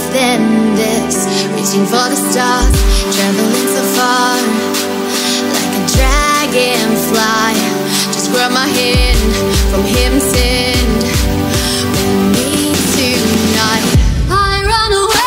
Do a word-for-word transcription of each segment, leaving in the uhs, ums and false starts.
than this. Reaching for the stars, traveling so far, like a dragonfly. Just grab my hand from heaven's send. With me tonight. I run away.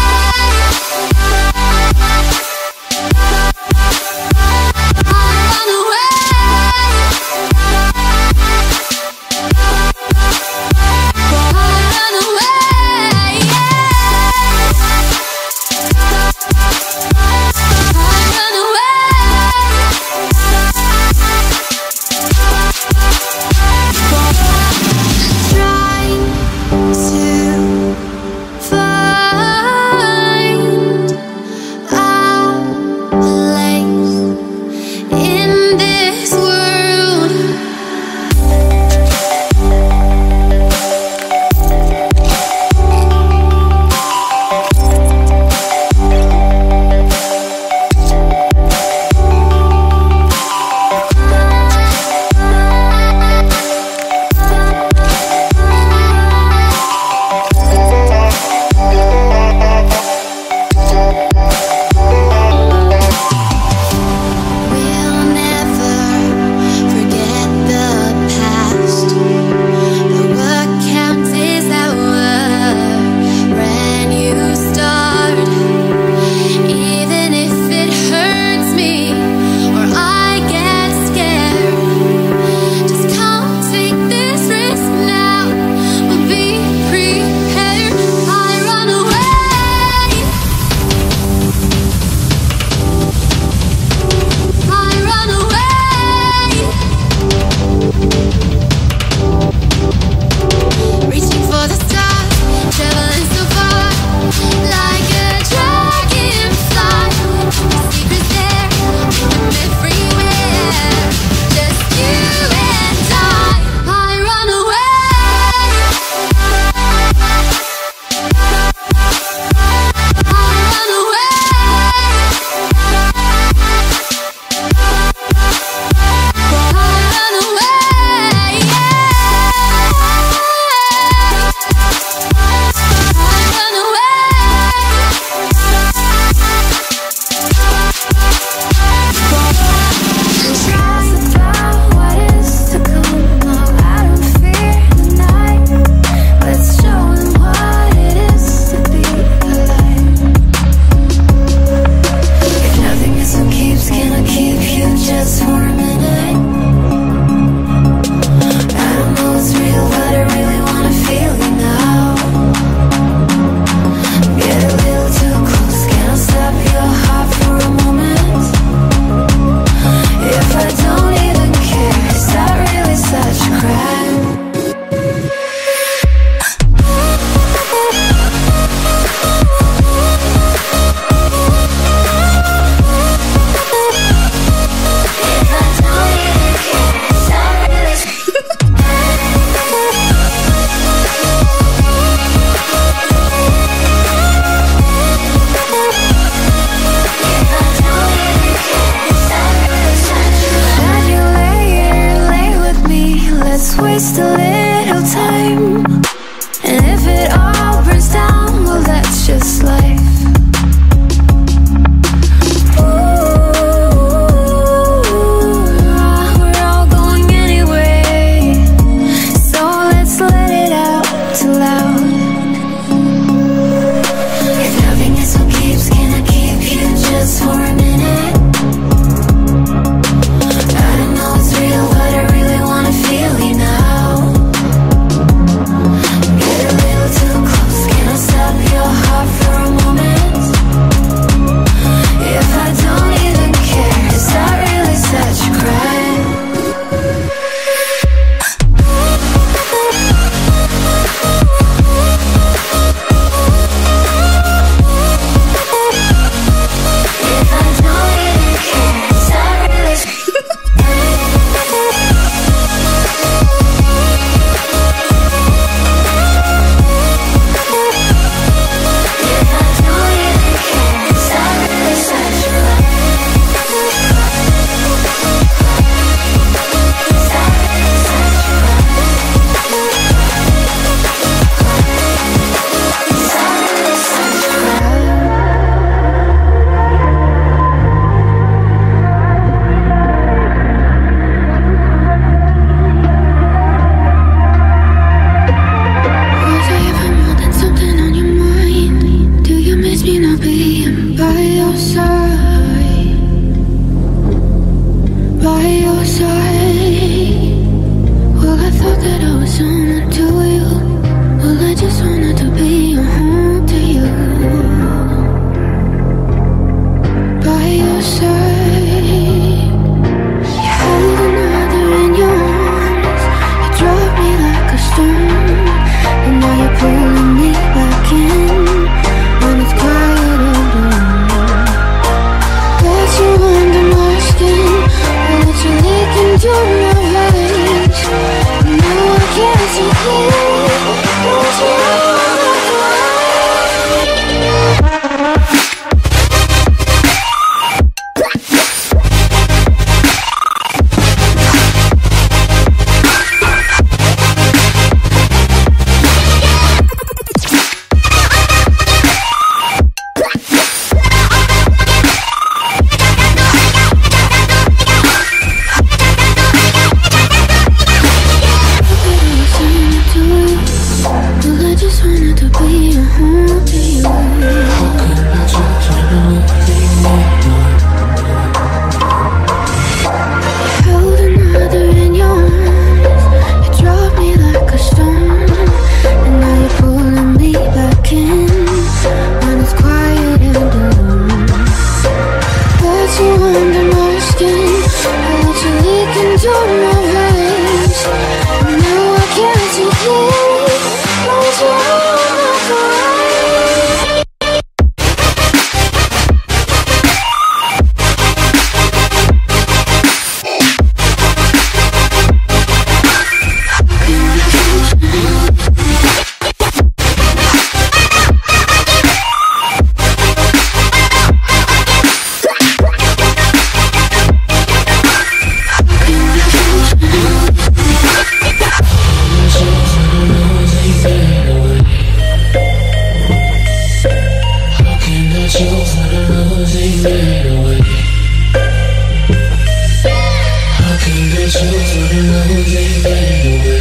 Waste a little time, and if it all burns down, well, that's just life. Ooh, we're all going anyway, so let's let it out too loud. If nothing is what keeps, can I keep you just for a minute? I don't know it's real, but I really wanna feel you now. fade away. How can they choose when I know they fade away?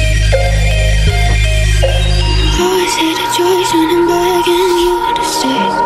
Always see the joy shining back and you to stay.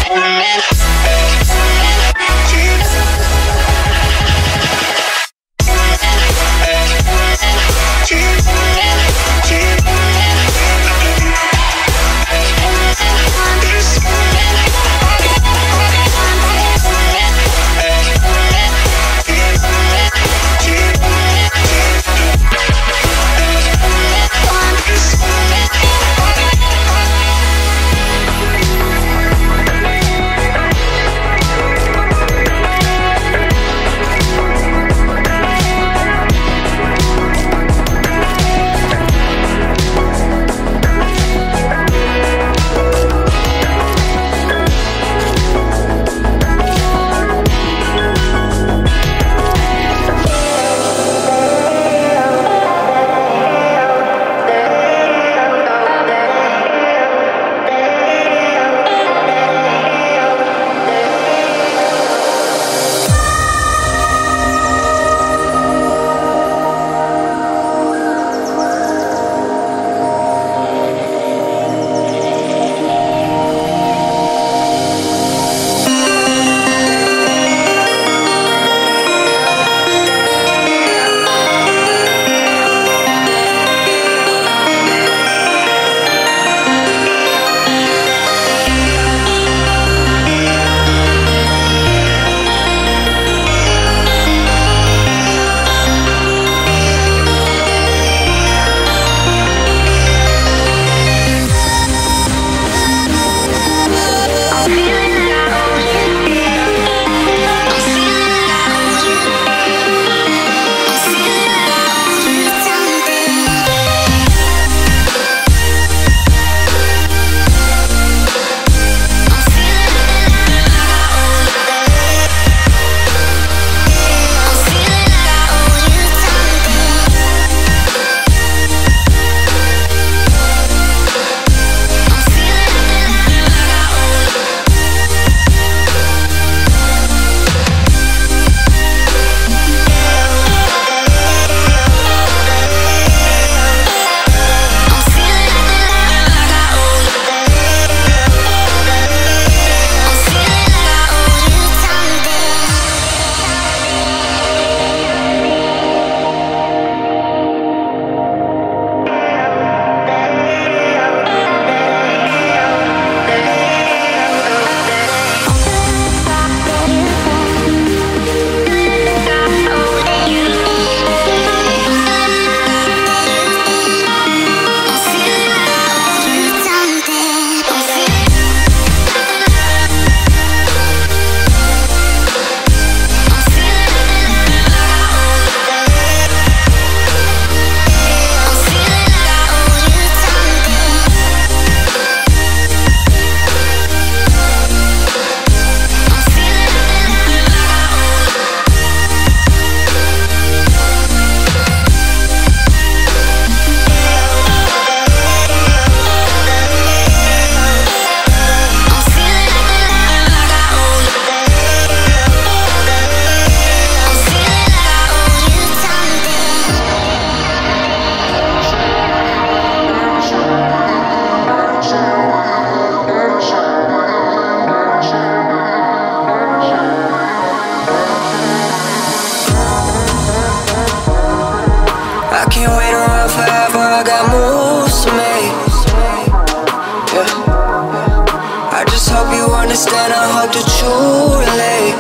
understand, I hope that you relate.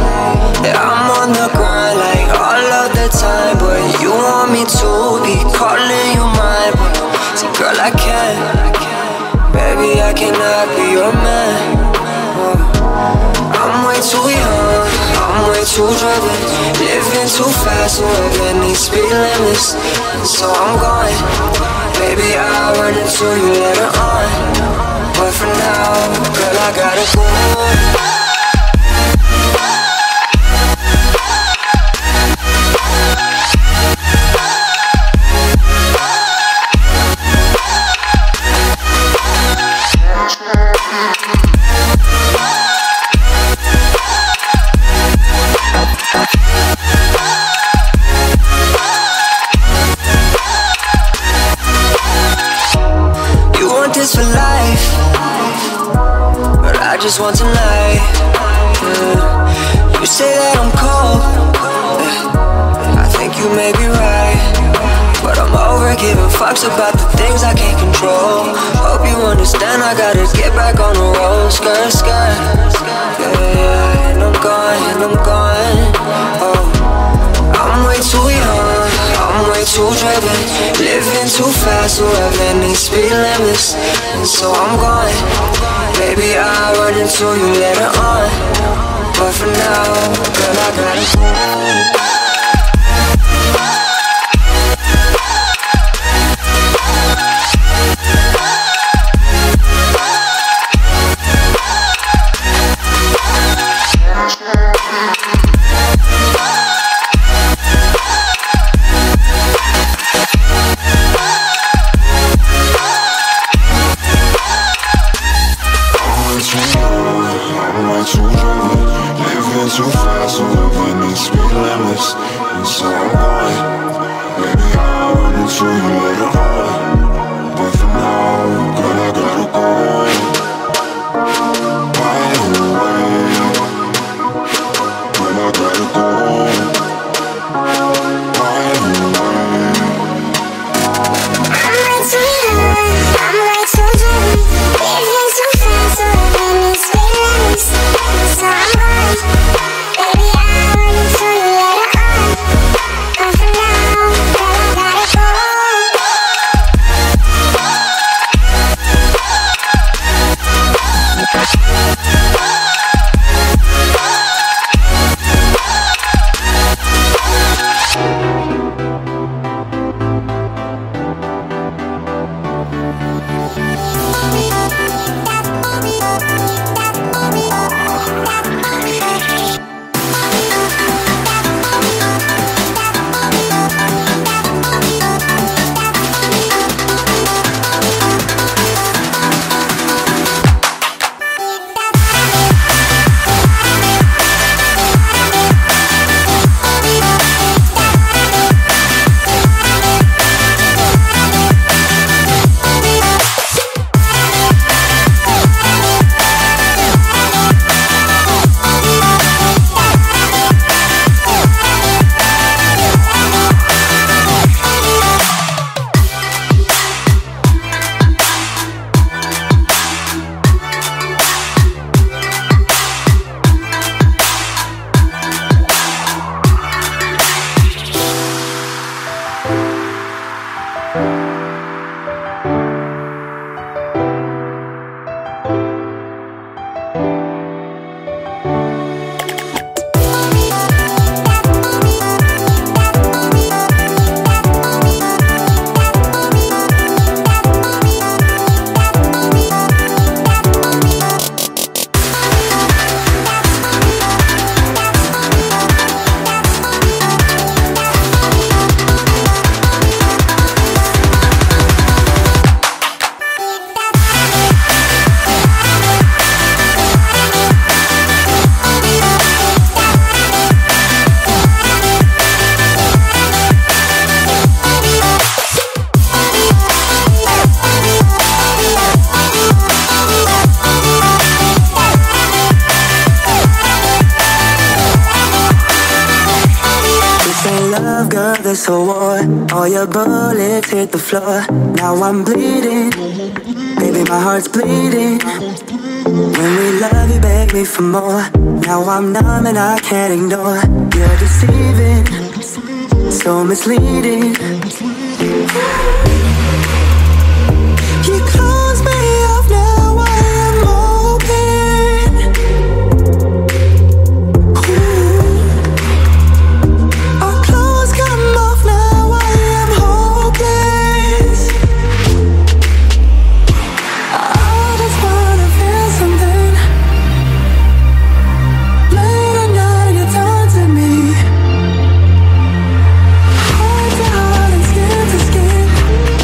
Yeah, I'm on the grind like all of the time, but you want me to be calling you mine. But see, girl, I can't. Baby, I cannot be your man. I'm way too young, I'm way too driven, living too fast, moving these speed limits. So I'm going, baby, I'll run into you later on. But for now, girl, I gotta go. You want this for life, but I just want tonight. Yeah. You say that I'm cold, yeah. I think you may be right, but I'm over giving fucks about the things I can't control. Hope you understand I gotta get back on the road. Skirt, skirt, yeah, yeah. And I'm gone, and I'm gone. Oh, I'm way too young, I'm way too driven, living too fast, whoever needs speed limits. And so I'm gone. Maybe I'll run into you later on, but for now, girl, I gotta go. Too fast, so living in speed limits. And so I'm going. Maybe I'll run into you later on, but for now, girl, I gotta go. By the way, girl, I gotta go. By the way, I'm way too young, I'm way too driven, living too fast, so living in speed limits. And so I'm going. It's a war. All your bullets hit the floor. Now I'm bleeding. Baby, my heart's bleeding. When we love, you beg me for more. Now I'm numb and I can't ignore. You're deceiving, so misleading. You close me off, now I am open. Ooh. Our clothes come off, now I am hopeless. I just wanna feel something. Late at night, you turn to me. Heart to heart and skin to skin.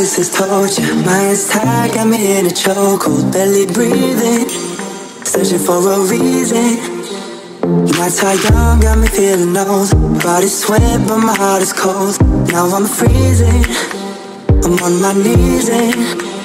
has told you. My hands tied, got me in a chokehold, barely breathing, searching for a reason. Nights are young, got me feeling old. Body's sweat, but my heart is cold. Now I'm freezing, I'm on my knees and